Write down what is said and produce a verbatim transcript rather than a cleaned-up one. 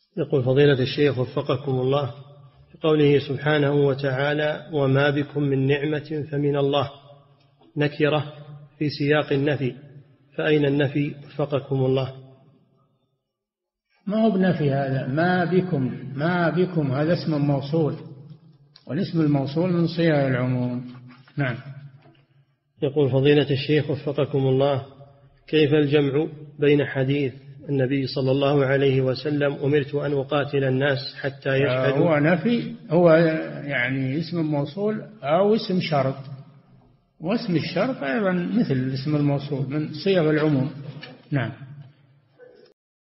يقول فضيلة الشيخ وفقكم الله، في قوله سبحانه وتعالى وما بكم من نعمة فمن الله، نكرة في سياق النفي، فأين النفي وفقكم الله؟ ما هو بنفي هذا، ما بكم، ما بكم هذا اسم موصول، والاسم الموصول من صيغ العموم. نعم. يقول فضيلة الشيخ وفقكم الله، كيف الجمع بين حديث النبي صلى الله عليه وسلم أمرت أن أقاتل الناس حتى يشهدوا؟ هو نفي، هو يعني اسم موصول أو اسم شرط، واسم الشرط أيضا مثل اسم الموصول من صيغ العموم. نعم.